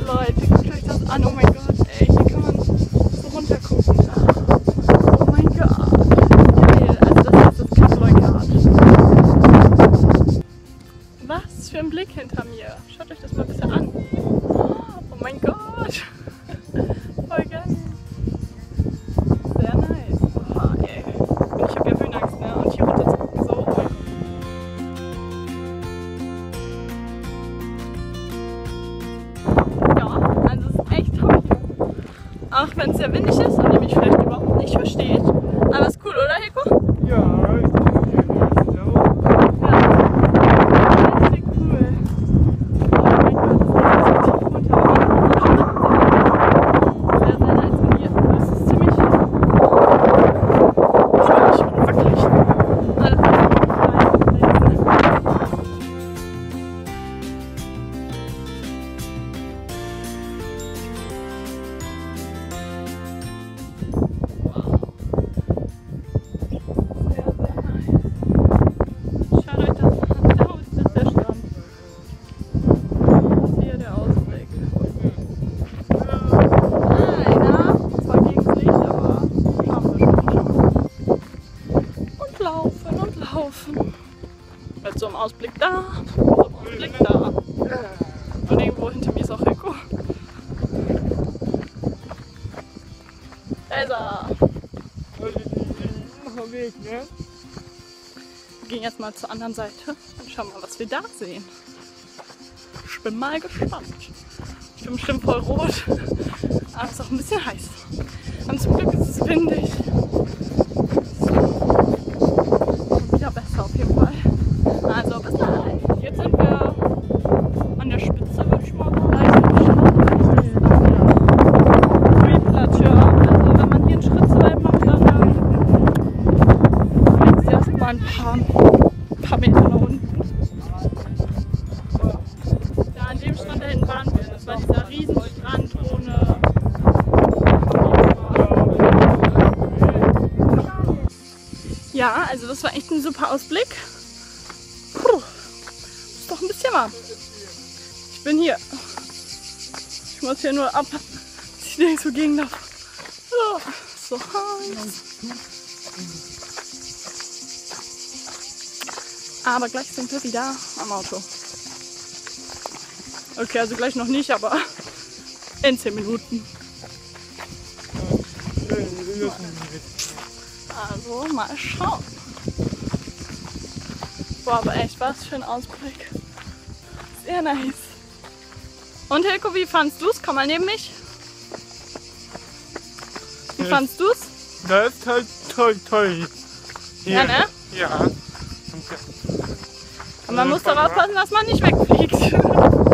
Leute, guckt euch das an. Oh mein Gott, ey, hier kann man so runter gucken. Oh mein Gott. Geil, also das ist das Kap Leuckardt. Was für ein Blick hinter mir. Schaut euch das mal bitte an. Oh mein Gott. Voll geil. Sehr nice. Oh, ey. Und ich habe ja Höhenangst, ne? Und hier runter zu gucken, so. Oh mein Gott. Ja, also es ist echt toll hier. Auch wenn es sehr windig ist und ihr mich vielleicht überhaupt nicht versteht. Aber ist cool, oder Heiko? Ja, ich denke, das ist auch. Ja. Richtig cool. Oh mein Gott, das geht so tief runter. Sehr, sehr nice. Und hier ist es ziemlich wackelig. Alles mit so einem Ausblick da, so einem Ausblick da. Und irgendwo hinter mir ist auch Heiko. Da ist er. Weg, ne? Wir gehen jetzt mal zur anderen Seite und schauen mal, was wir da sehen. Ich bin mal gespannt. Ich bin bestimmt voll rot, aber es ist auch ein bisschen heiß. Und zum Glück ist es windig. Wieder besser auf jeden Fall. Also bis gleich. Jetzt sind wir an der Spitze, würde ich mal sagen. Greenplatte. Also wenn man hier einen Schritt zu weit macht, dann fliegt es erstmal ein paar Meter nach unten. Ja, an dem Strand da hinten waren wir. Das war dieser Riesenstrand ohne... Ja, also das war echt ein super Ausblick. Puh, ist doch ein bisschen warm. Ich bin hier. Ich muss hier nur ab, dass ich nicht so gegen darf. Oh, so heiß. Aber gleich sind wir wieder am Auto. Okay, also gleich noch nicht, aber in 10 Minuten. Also mal schauen. Boah, aber echt, was für ein Ausblick. Sehr nice. Und Hilko, wie fandst du's? Komm mal neben mich. Wie fandst du's? Das ist halt toll. Hier. Ja, ne? Ja. Und man muss darauf aufpassen, dass man nicht wegfliegt.